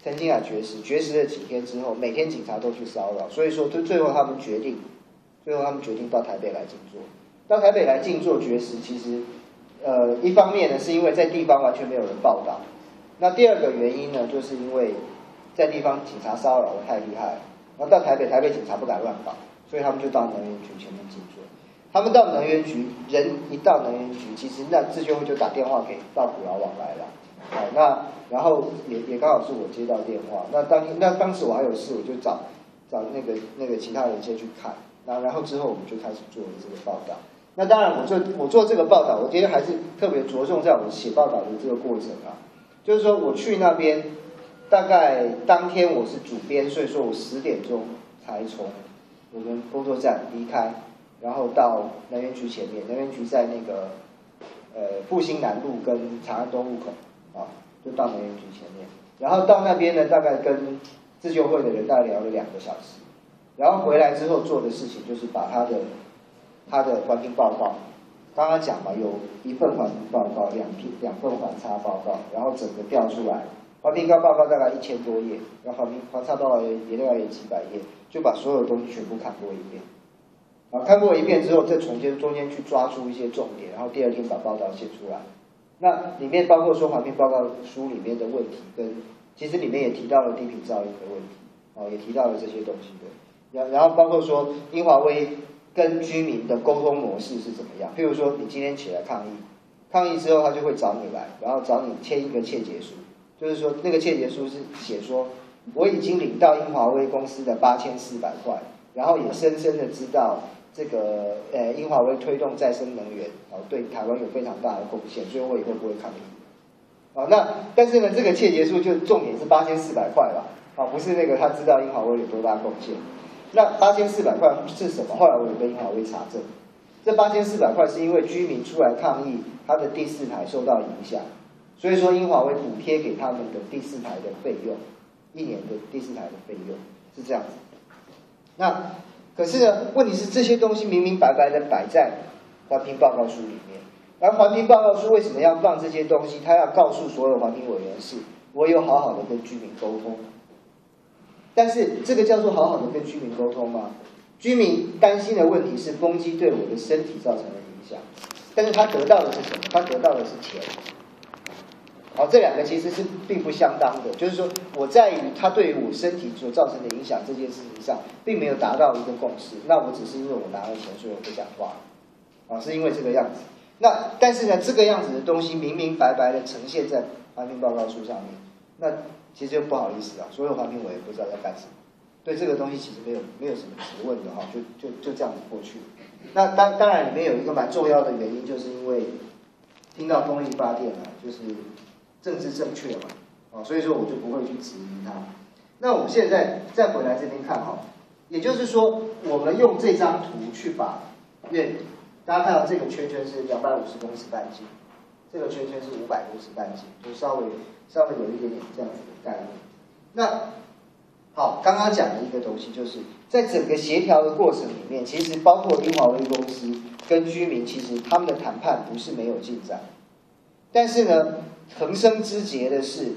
陈清海绝食，绝食了几天之后，每天警察都去骚扰，所以说最后他们决定到台北来静坐。到台北来静坐绝食，其实一方面呢是因为在地方完全没有人报道，那第二个原因呢，就是因为在地方警察骚扰的太厉害了，然后到台北警察不敢乱搞，所以他们就到能源局前面静坐。他们到能源局，人一到能源局，其实那自救会就打电话给到苦劳网来了。好，那然后也刚好是我接到电话，那当时我还有事，我就找那个其他人先去看，然后之后我们就开始做了这个报道。那当然我做这个报道，我觉得还是特别着重在我写报道的这个过程啊，就是说我去那边，大概当天我是主编，所以说我10点钟才从我们工作站离开，然后到能源局前面，能源局在那个复兴南路跟长安东路口。就到能源局前面，然后到那边呢，大概跟自救会的人大概聊了2个小时，然后回来之后做的事情就是把他的环评报告，刚刚讲嘛，有1份环评报告，2份环差报告，然后整个调出来，环评报告大概1000多页，然后环差报告也大概有几百页，就把所有东西全部看过一遍。看过一遍之后，再从中间去抓出一些重点，然后第2天把报道写出来。那里面包括说环评报告书里面的问题，其实里面也提到了低频噪音的问题，也提到了这些东西的。然后包括说英华威跟居民的沟通模式是怎么样？譬如说你今天起来抗议之后，他就会找你来，然后找你签一个切结书，就是说那个切结书是写说我已经领到英华威公司的8400块，然后也深深的知道。这个英华威推动再生能源，对台湾有非常大的贡献，所以我以后不会抗议。那但是呢，这个切结书就重点是8400块吧，不是那个他知道英华威有多大贡献。那8400块是什么？后来我有跟英华威查证，这8400块是因为居民出来抗议，他的第4台受到影响，所以说英华威补贴给他们的第4台的费用，1年的第4台的费用是这样子。那可是呢，问题是这些东西明明白白的摆在环评报告书里面，而环评报告书为什么要放这些东西？他要告诉所有环评委员是，我有好好的跟居民沟通。但是这个叫做好好的跟居民沟通吗？居民担心的问题是风机对我的身体造成的影响，但是他得到的是什么？他得到的是钱。这2个其实是并不相当的，就是说我在于它对于我身体所造成的影响这件事情上，并没有达到一个共识。那我只是因为我拿了钱，所以我不讲话，是因为这个样子。那但是呢，这个样子的东西明明白白的呈现在环评报告书上面，那其实就不好意思啊，所有环评委员不知道在干什么，对这个东西其实没有什么质问的就这样子过去。那当然里面有一个蛮重要的原因，就是因为听到风力发电就是政治正确嘛，所以说我就不会去质疑它。那我们现在再回来这边看也就是说，我们用这张图去把大家看到这个圈圈是250公尺半径，这个圈圈是500公尺半径，就稍微有一点点这样子的概念。那好，刚刚讲的一个东西，就是在整个协调的过程里面，其实包括英华威公司跟居民，其实他们的谈判不是没有进展，但是呢，横生枝节的是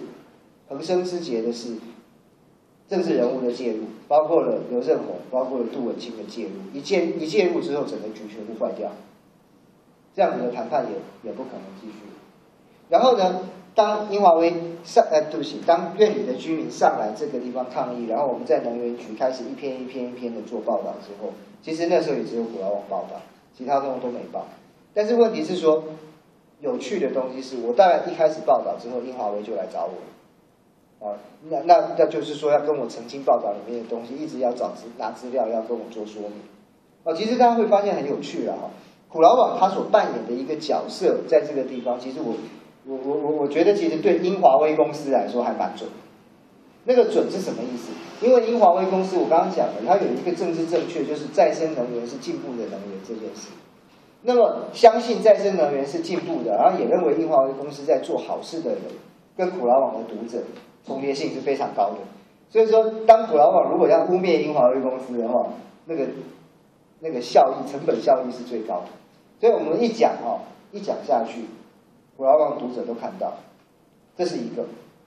政治人物的介入，包括了刘振宏，包括了杜文清的介入，一介入之后，整个局全部坏掉，这样子的谈判也不可能继续。然后呢，当英华威当院里的居民上来这个地方抗议，然后我们在能源局开始一篇的做报道之后，其实那时候也只有苦劳网报道，其他东西都没报。但是问题是说，有趣的东西是我大概一开始报道之后，英华威就来找我，那就是说要跟我澄清报道里面的东西，一直要拿资料要跟我做说明。其实大家会发现很有趣苦劳网它所扮演的一个角色，在这个地方，其实我觉得其实对英华威公司来说还蛮准。那个准是什么意思？因为英华威公司我刚刚讲了，它有一个政治正确，就是再生能源是进步的能源这件事。那么相信再生能源是进步的，然后也认为英华威公司在做好事的人，跟苦劳网的读者重叠性是非常高的。所以说，当苦劳网如果要污蔑英华威公司的话，那个成本效益是最高的。所以我们一讲下去，苦劳网读者都看到，这是一个。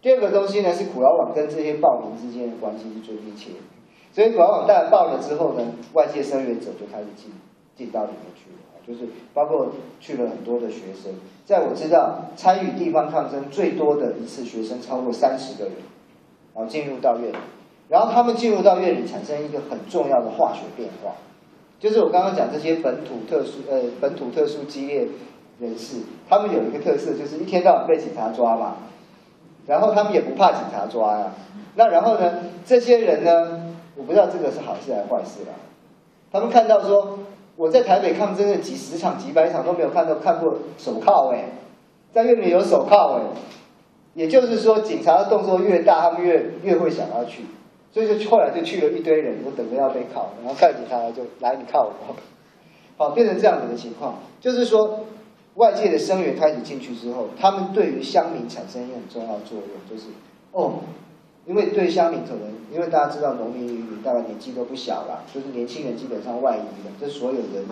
第二个东西呢是苦劳网跟这些暴民之间的关系是最密切的，所以苦劳网当然爆了之后呢，外界声援者就开始进到里面去了，就是包括去了很多的学生，在我知道参与地方抗争最多的一次学生超过30个人，然后进入到院里，然后他们进入到院里产生一个很重要的化学变化，就是我刚刚讲这些本土特殊激烈人士，他们有一个特色就是一天到晚被警察抓嘛。然后他们也不怕警察抓呀，那然后呢？这些人呢，我不知道这个是好事还是坏事啦。他们看到说，我在台北抗争了几十场、几百场都没有看过手铐在院里有手铐也就是说，警察的动作越大，他们越会想要去，所以就后来就去了一堆人，我等着要被铐，然后看警察就来你铐我，好变成这样子的情况，就是说。外界的声援开始进去之后，他们对于乡民产生一个很重要的作用，就是因为对乡民可能，因为大家知道农民渔民大概年纪都不小啦，就是年轻人基本上外移了，这所有的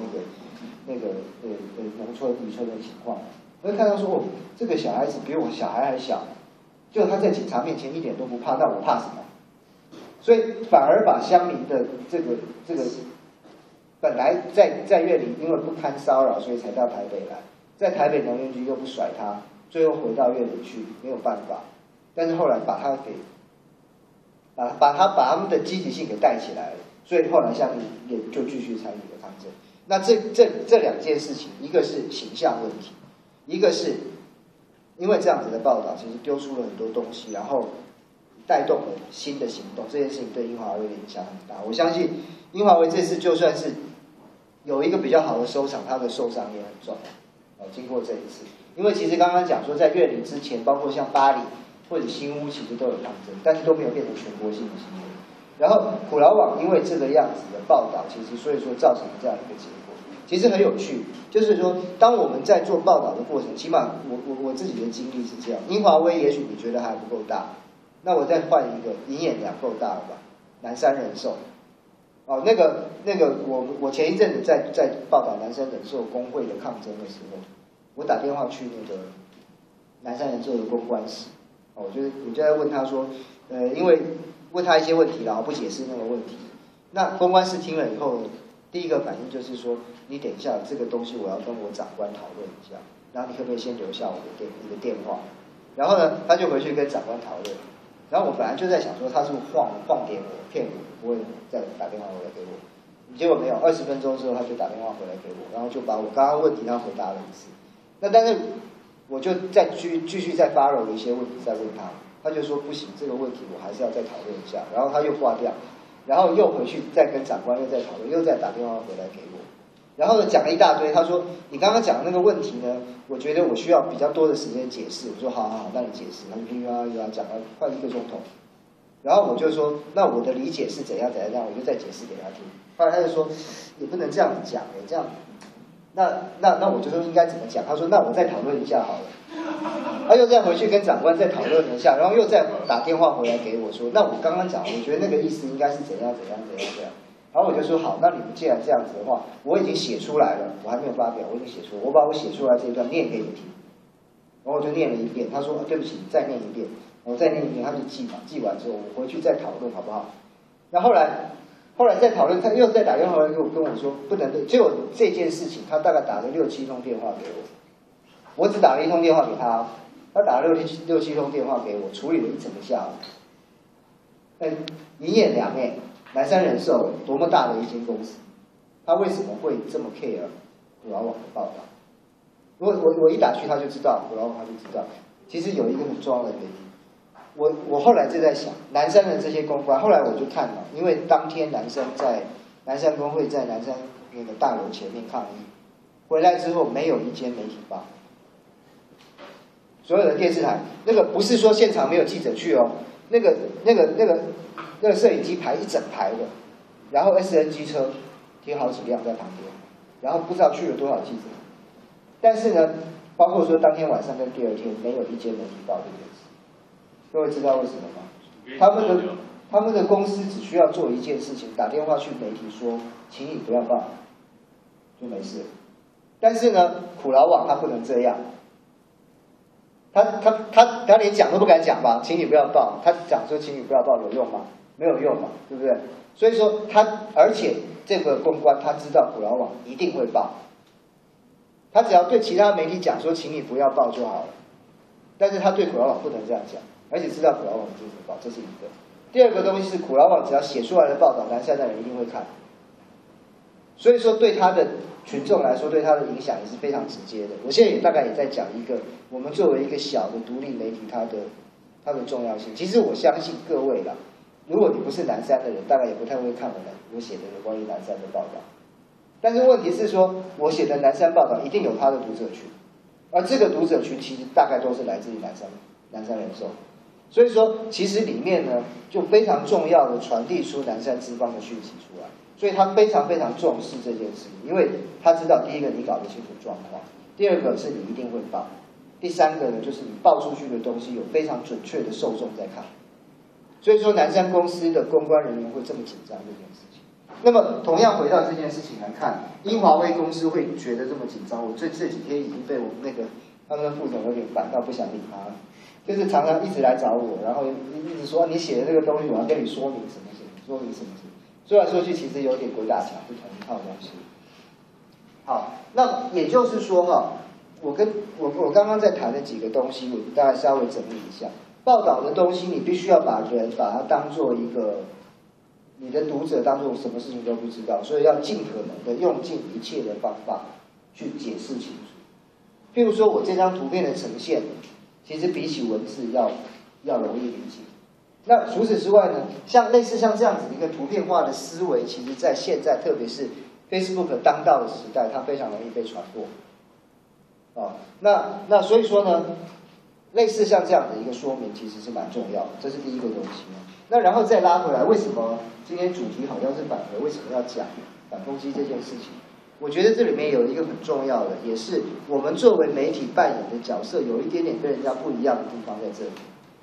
农村渔村的情况，会看到说这个小孩子比我小孩还小，就他在警察面前一点都不怕，那我怕什么？所以反而把乡民的这个本来在院里因为不堪骚扰，所以才到台北来。在台北农业局又不甩他，最后回到院里去，没有办法。但是后来把他们的积极性给带起来了，所以后来下面也就继续参与了抗争。那这两件事情，一个是形象问题，一个是因为这样子的报道，其实丢出了很多东西，然后带动了新的行动。这件事情对英华威的影响很大。我相信英华威这次就算是有一个比较好的收场，他的受伤也很重。经过这一次，因为其实刚刚讲说，在院里之前，包括像巴黎或者新屋，其实都有抗争，但是都没有变成全国性的行为。然后苦劳网因为这个样子的报道，其实所以说造成了这样一个结果。其实很有趣，就是说，当我们在做报道的过程，起码我自己的经历是这样。英华威也许你觉得还不够大，那我再换一个，银眼两够大了吧？南山人寿。那个我前一阵子在报道南山人寿工会的抗争的时候，我打电话去那个南山人寿的公关室，我就在问他说，因为问他一些问题，然后不解释那个问题。那公关室听了以后，第一个反应就是说，你等一下，这个东西我要跟我长官讨论一下，然后你可不可以先留下你的电话？然后呢，他就回去跟长官讨论。然后我本来就在想说，他是不是晃点我，骗我，不会再打电话回来给我。结果没有，20分钟之后他就打电话回来给我，然后就把我刚刚问题他回答了一次。那但是我就再继续再发了一些问题再问他，他就说不行，这个问题我还是要再讨论一下。然后他又挂掉，然后又回去再跟长官又再讨论，又再打电话回来给我。然后呢讲了一大堆，他说你刚刚讲的那个问题呢，我觉得我需要比较多的时间解释。我说好，那你解释。他就噼啪啪讲了快1个钟头，然后我就说那我的理解是怎样，我就再解释给他听。后来他就说你不能这样子讲这样，那我就说应该怎么讲？他说那我再讨论一下好了。他又再回去跟长官再讨论了一下，然后又再打电话回来给我说，那我刚刚讲，我觉得那个意思应该是怎样。然后我就说好，那你们既然这样子的话，我已经写出来了，我还没有发表，我已经写出来，我把我写出来这一段念给你听。然后我就念了一遍，他说对不起，你再念一遍，我再念一遍，他就记完之后，我回去再讨论好不好？那后来再讨论，他又再打电话来跟我说不能对，结果这件事情他大概打了6、7通电话给我，我只打了1通电话给他，他打了6、7通电话给我，处理了一整个下午。银眼良南山人寿多么大的一间公司，他为什么会这么 care 苦劳网的报道？我一打去他就知道，苦劳网他就知道。其实有一个很重要的原因，我后来就在想，南山的这些公关，后来我就看了，因为当天南山工会在南山那个大楼前面抗议，回来之后没有一间媒体报，所有的电视台，那个不是说现场没有记者去那个摄影机排一整排的，然后 SN 机车停好几辆在旁边，然后不知道去了多少记者。但是呢，包括说当天晚上跟第二天，没有一间媒体报这件事。各位知道为什么吗？他们的公司只需要做一件事情，打电话去媒体说，请你不要报，就没事。但是呢，苦劳网他不能这样。 他连讲都不敢讲吧？请你不要报，他讲说请你不要报有用吗？没有用嘛，对不对？所以说而且这个公关他知道苦劳网一定会报，他只要对其他媒体讲说请你不要报就好了，但是他对苦劳网不能这样讲，而且知道苦劳网一定会报，这是一个。第二个东西是苦劳网只要写出来的报道，南山的人一定会看，所以说对他的群众来说，对他的影响也是非常直接的。我现在大概也在讲一个我们作为一个小的独立媒体它的重要性。其实我相信各位啦，如果你不是南山的人，大概也不太会看我写的有关于南山的报道。但是问题是说，我写的南山报道一定有他的读者群，而这个读者群其实大概都是来自于南山人寿。所以说，其实里面呢，就非常重要的传递出南山资方的讯息出来，所以他非常非常重视这件事，因为他知道第一个你搞得清楚状况，第二个是你一定会报，第三个呢就是你报出去的东西有非常准确的受众在看，所以说南山公司的公关人员会这么紧张这件事情。那么同样回到这件事情来看，英华威公司会觉得这么紧张，我这几天已经被我们那个他们的副总有点烦到不想理他了。就是常常一直来找我，然后一直说你写的这个东西，我要跟你说明什么什么，说明什么什么。说来说去，其实有点鬼打墙，是同一套东西。好，那也就是说哈，我刚刚在谈的几个东西，我大概稍微整理一下。报道的东西，你必须要把它当做一个你的读者当做什么事情都不知道，所以要尽可能的用尽一切的方法去解释清楚。譬如说我这张图片的呈现。其实比起文字要容易理解。那除此之外呢，类似像这样子一个图片化的思维，其实在现在特别是 Facebook 当道的时代，它非常容易被传播。那所以说呢，类似像这样的一个说明，其实是蛮重要的，这是第一个东西。那然后再拉回来，为什么今天主题好像是反核？为什么要讲反攻击这件事情？我觉得这里面有一个很重要的，也是我们作为媒体扮演的角色，有一点点跟人家不一样的地方在这里。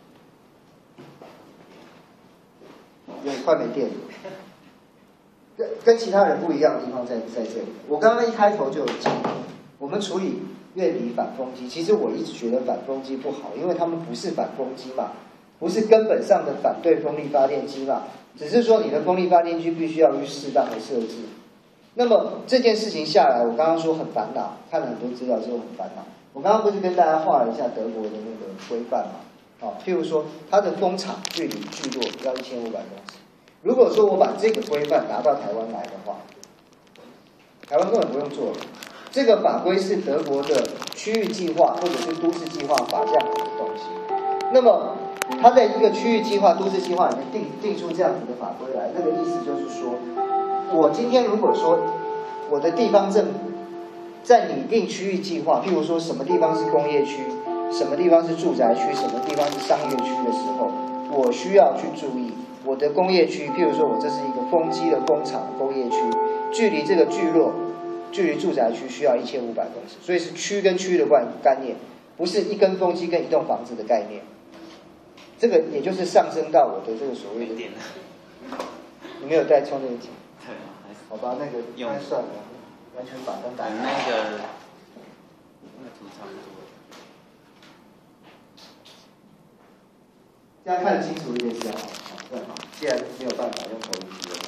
有点快没电了。跟其他人不一样的地方在这里。我刚刚一开头就有讲，我们处理院里反攻击，其实我一直觉得反攻击不好，因为他们不是反攻击嘛，不是根本上的反对风力发电机嘛，只是说你的风力发电机必须要去适当的设置。那么这件事情下来，我刚刚说很烦恼，看了很多资料之后很烦恼。我刚刚不是跟大家画了一下德国的那个规范嘛？譬如说它的风场距离聚落要1500公尺。如果说我把这个规范拿到台湾来的话，台湾根本不用做了。这个法规是德国的区域计划或者是都市计划法这样子的东西。那么它在一个区域计划、都市计划里面定出这样子的法规来，那个意思就是说，我今天如果说我的地方政府在拟定区域计划，譬如说什么地方是工业区，什么地方是住宅区，什么地方是商业区的时候，我需要去注意我的工业区，譬如说我这是一个风机的工厂工业区，距离这个聚落、距离住宅区需要1500公尺，所以是区跟区的概念，不是一根风机跟一栋房子的概念。这个也就是上升到我的这个所谓的，你没有带充电器？ 对， 好吧，那个应该算了，完全把灯打开。 那个图差不多。 这样看得清楚一点比较好。对，既然没有办法用投影机的话。